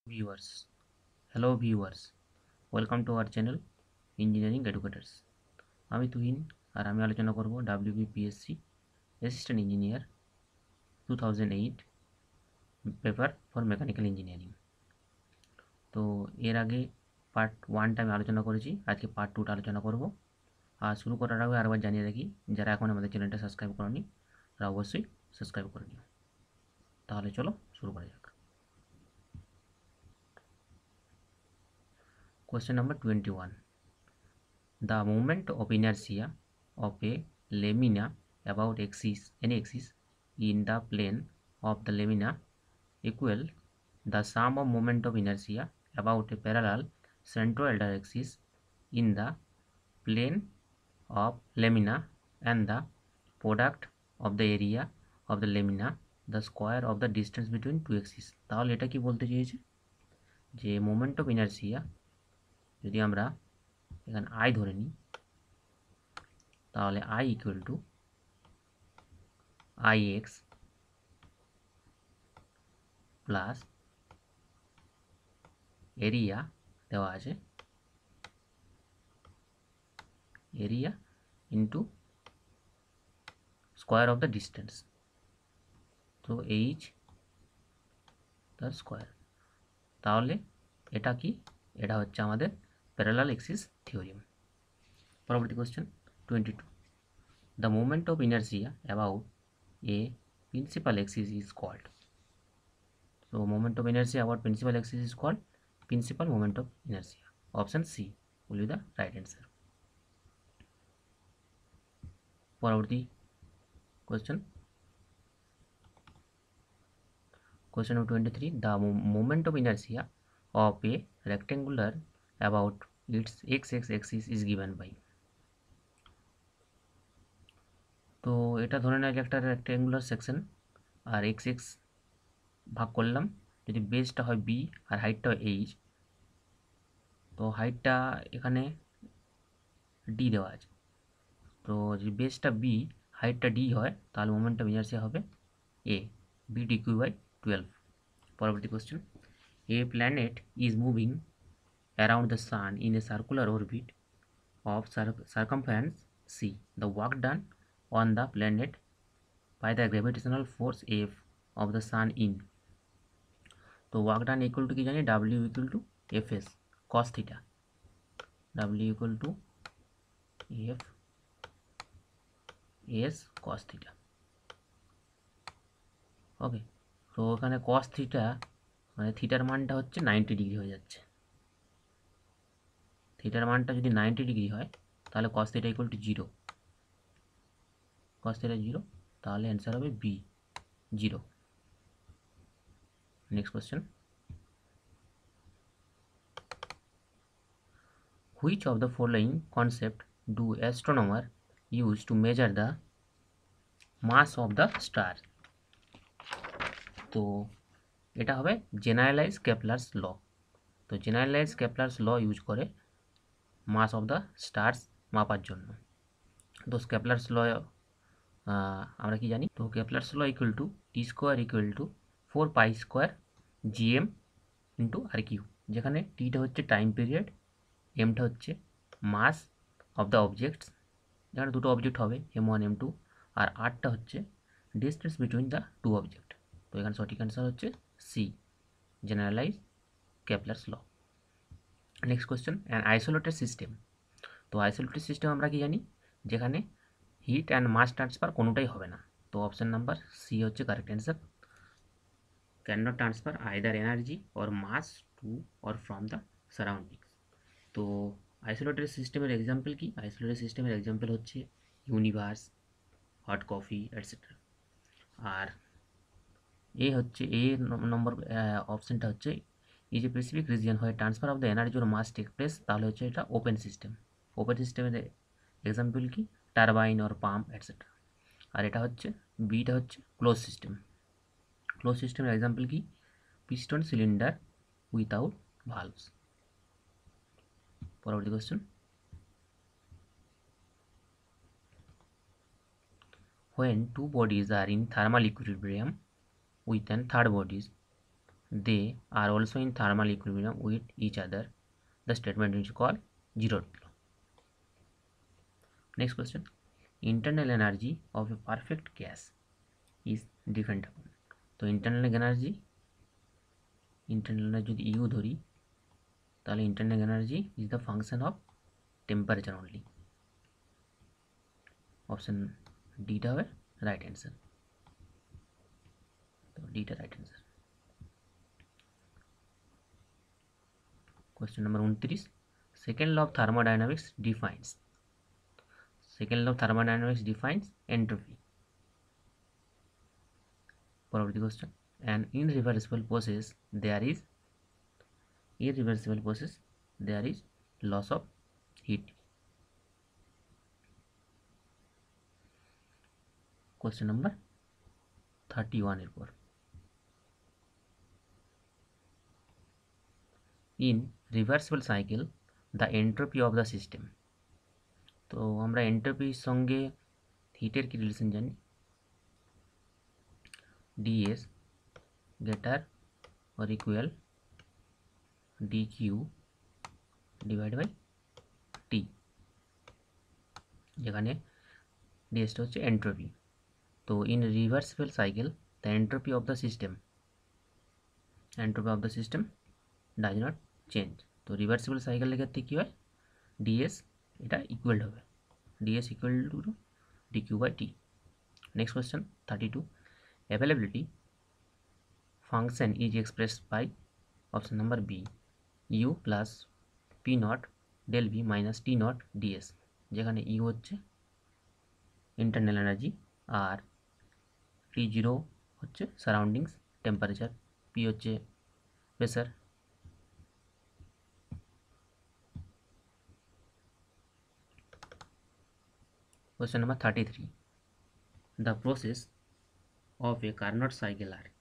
viewers. Hello viewers, welcome to our channel Engineering Educators. আমি তুহিন আর আমি আলোচনা করব WBPSC assistant engineer 2008 paper for mechanical engineering. তো এর আগে পার্ট 1টা আমি আলোচনা করেছি, আজকে পার্ট 2টা আলোচনা করব। আর শুরু করার আগে আরেকবার জানিয়ে রাখি, যারা এখন আমাদের চ্যানেলটা সাবস্ক্রাইব করেনি তারা অবশ্যই সাবস্ক্রাইব করে নিও। তাহলে চলো শুরু করা যাক। Question number 21. The moment of inertia of a lamina about any axis in the plane of the lamina equal the sum of moment of inertia about a parallel centroidal axis in the plane of lamina and the product of the area of the lamina the square of the distance between two axes। তাহলে এটা কি বলতে চেয়েছে যে moment of inertia যদি আমরা এখানে I ধরে নিই তাহলে I equal to I x plus area দেওয়া আছে area into square of the distance, তো এইচ তার স্কোয়ার। তাহলে এটা কি, এটা হচ্ছে আমাদের প্যারালাল এক্সিস থিওরিম। পরবর্তী question 22. The moment of inertia about a principal axis is called. So moment of inertia about principal axis is called principal moment of inertia. Option C will be the right answer. পরবর্তী question number 23. The moment of inertia of a rectangular about its x axis is given by. তো এটা ধরে নেওয়া একটা rectangular section আর x x ভাগ করলাম, যদি বেসটা হয় বি আর হাইটটা হয় এইচ, তো হাইটটা এখানে ডি দেওয়া আছে, তো যদি বেসটা বি হাইটটা ডি হয় তাহলে মোমেন্ট অফ ইনার্সিয়া হবে A B D cube by 12। পরবর্তী question, a planet is moving around the sun in a circular orbit of circumference C. The work done on the planet by the gravitational force F of the sun in. তো work done equal to কি জানি, W equal to F S cos theta, W equal to F S cos theta. Okay, তো ওখানে cos theta মানে থিটার মানটা হচ্ছে 90 degree হয়ে যাচ্ছে। থিটার মানটা যদি 90 ডিগ্রি হয় তাহলে cos theta equal to 0, cos theta 0, তাহলে অ্যান্সার হবে B 0। Next question, which of the following concept do astronomer use to measure the mass of the star. তো এটা হবে জেনারেলাইজ কেপলারস ল। তো জেনারেলাইজ কেপলারস ল ইউজ করে মাস of the stars মাপার জন্য। তো কেপলারস ল আমরা কি জানি, তো Kepler's law equal to T square equal to 4 pi square GM into R cube, যেখানে টিটা হচ্ছে টাইম পিরিয়ড, এমটা হচ্ছে মাস অফ দ্য অবজেক্টস, যেখানে দুটো অবজেক্ট হবে M1 M2, আর আরটা হচ্ছে distance between the two object. তো এখানে সঠিক অ্যান্সার হচ্ছে C, generalise Kepler's law. Next question, an isolated system. তো আইসোলেটেড সিস্টেম আমরা কি জানি, যেখানে হিট অ্যান্ড মাস ট্রান্সফার কোনোটাই হবে না। তো অপশান নাম্বার সি হচ্ছে correct answer, can not transfer either energy or mass to or from the surroundings. তো আইসোলেটেড সিস্টেমের এক্সাম্পল কি, আইসোলেটেড সিস্টেমের এক্সাম্পল হচ্ছে ইউনিভার্স, হট কফি এটসেট্রা। আর এ হচ্ছে এ নম্বর অপশানটা হচ্ছে এই যে স্পেসিফিক রিজিয়ন হয় transfer of the energy or mass take place, তাহলে হচ্ছে এটা ওপেন সিস্টেম। ওপেন সিস্টেমের এক্সাম্পল কি, টারবাইন অর পাম্প এটসেট্রা। আর এটা হচ্ছে বিটা হচ্ছে ক্লোজ সিস্টেম। ক্লোজ সিস্টেমের এক্সাম্পল কি, পিস্টন সিলিন্ডার উইথাউট ভালভস। পরবর্তী question, when two bodies are in thermal equilibrium with an third body they are also in thermal equilibrium with each other, the statement is call zeroth law. Next question, internal energy of a perfect gas is depend upon. তো internal energy যদি U ধরি তাহলে internal energy is the function of temperature only. Option ডিটা হবে right answer. তো ডিটা right answer. Question number 29, second law of thermodynamics defines. Second law of thermodynamics defines entropy. পরবর্তী question, an irreversible process there is, irreversible process there is loss of heat. Question number 31 এরপর, in reversible cycle the entropy of the system। তো আমরা এন্ট্রপির সঙ্গে হিটের কি relation জানি, ds greater or equal dq divided by t, যেখানে ds টা হচ্ছে entropy. তো in reversible cycle the entropy of the system, does not change. তো রিভার্সিবল সাইকেলের ক্ষেত্রে কী হয়, ডিএস এটা ইকুয়াল হবে, DS equal to DQ by T. Next question 32, availability function is express by option number B, U plus P not del V minus T not DS, যেখানে U হচ্ছে internal energy আর T zero হচ্ছে surroundings temperature, P হচ্ছে pressure. Question number 33, the process of a Carnot cycle are।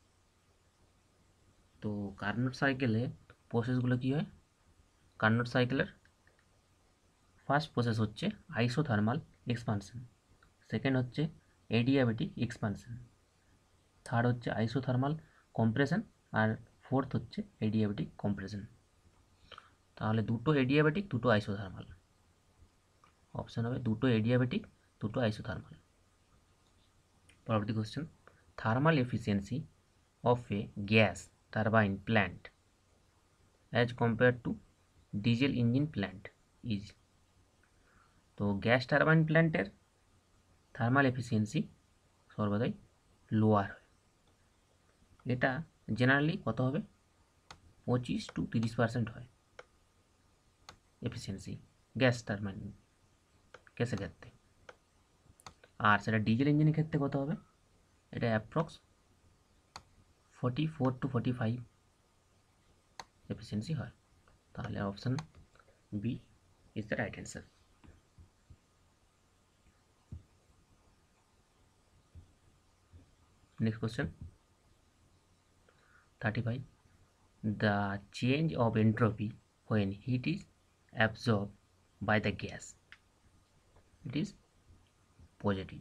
তো Carnot সাইকেলে প্রসেসগুলো কী হয়, কার্নোট সাইকেলের ফার্স্ট প্রসেস হচ্ছে আইসোথার্মাল এক্সপানশন, সেকেন্ড হচ্ছে এডিয়াবেটিক এক্সপানশন, থার্ড হচ্ছে আইসোথার্মাল কম্প্রেশন, আর ফোর্থ হচ্ছে এডিয়াবেটিক কম্প্রেশন। তাহলে দুটো এডিয়াবেটিক দুটো আইসোথার্মাল, অপশন হবে দুটো এডিয়াবেটিক দুটো আইসোথার্মাল। পরবর্তী question, thermal efficiency of a gas turbine plant as compare to diesel engine plant is. তো গ্যাস টারবাইন প্ল্যান্টের থার্মাল এফিসিয়েন্সি সর্বদাই লোয়ার হয়, এটা জেনারেলি কত হবে, 25 to 30% হয় এফিসিয়েন্সি গ্যাস টারবাইন গ্যাসের ক্ষেত্রে, আর সেটা ডিজেল ইঞ্জিনের ক্ষেত্রে কত হবে, এটা অ্যাপ্রক্স 44 to 45 এফিসিয়েন্সি হয়। তাহলে option B is the right answer. Next question 35, the change of entropy when heat is absorbed by the gas, it is positive.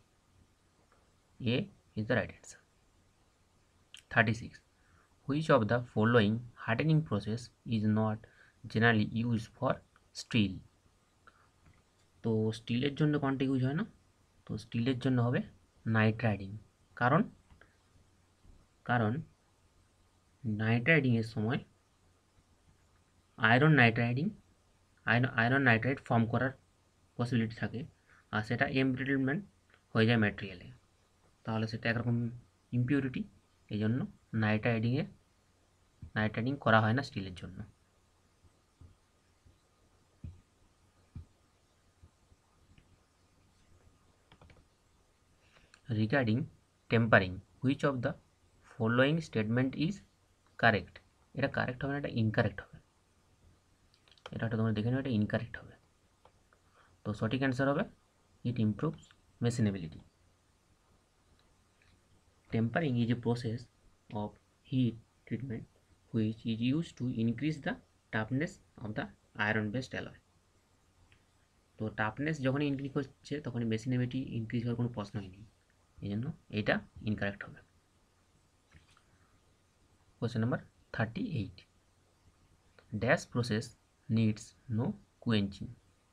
A is the right answer. 36, which of the following hardening process is not generally used for steel। তো স্টিলের জন্য কোনটা use হয় না, তো স্টিলের জন্য হবে নাইট্রাইডিং, কারণ নাইট্রাইডিংয়ের সময় আয়রন নাইট্রাইড ফর্ম করার পসিবিলিটি থাকে, আর সেটা এমব্রিটলমেন্ট হয়ে যায় ম্যাটেরিয়ালে, তাহলে সেটা একরকম ইমপিউরিটি, এই জন্য নাইট্রাইডিং করা হয় না স্টিলের জন্য। Regarding tempering which of the following statement is correct, এটা কারেক্ট হবে না, এটা ইনকারেক্ট হবে, এটা তোমরা দেখে নাও, এটা ইনকারেক্ট হবে। তো সঠিক অ্যান্সার হবে it improves machinability. Tempering is a process of heat treatment which is use to increase the toughness of the iron based alloy. তো টাফনেস যখনই ইনক্রিজ হচ্ছে তখনই মেশিনেবিলিটি ইনক্রিজ হওয়ার কোনো প্রশ্নই নেই, এই জন্য এটা ইনকারেক্ট হবে। Question number 38, dash process needs no quenching.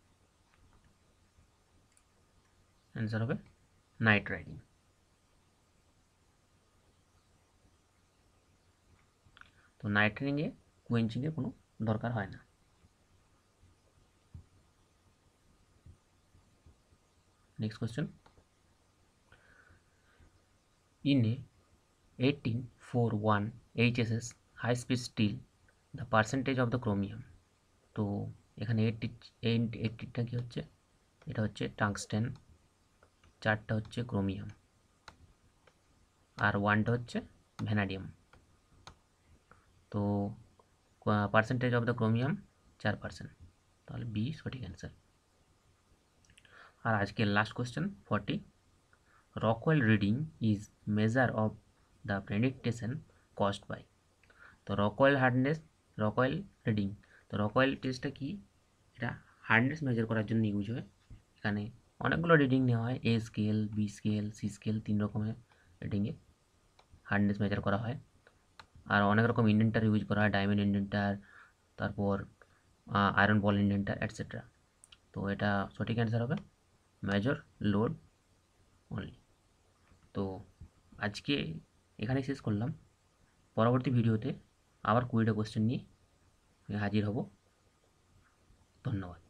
Answer হবে নাইট রাইডিং। তো নাইট রাইডিংয়ে কুয়েঞ্চিংয়ের কোনো দরকার হয় না। Next question, in a 1841 HSS high speed steel the percentage of the chromium, তো এখানে 80টা কি হচ্ছে, এটা হচ্ছে টাংস্টেন, 4টা হচ্ছে ক্রোমিয়াম, আর 1টা হচ্ছে ভ্যানাডিয়াম। তো পার্সেন্টেজ অফ দ্য ক্রোমিয়াম 4%, তাহলে বি সঠিক অ্যান্সার। আর আজকের last question 40, Rockwell reading is measure of the prediction caused by. তো রকওয়েল রিডিং, তো রকওয়েল টেস্টটা কি, এটা হার্ডনেস মেজার করার জন্য ইউজ হয়। এখানে অনেকগুলো রিডিং নেওয়া হয়, A scale, B scale, C scale, 3 রকমের রিডিংয়ে হার্ডনেস মেজার করা হয়। আর অনেক রকম ইন্ডেন্টার ইউজ করা হয়, ডায়মন্ড ইন্ডেন্টার, তারপর আয়রন বল ইন্ডেন্টার এটসেট্রা। তো এটা সঠিক অ্যান্সার হবে মেজর লোড অনলি। তো আজকে এখানেই শেষ করলাম। পরবর্তী ভিডিওতে আবার 20টা কোয়েশ্চেন নিয়ে হাজির হব। ধন্যবাদ।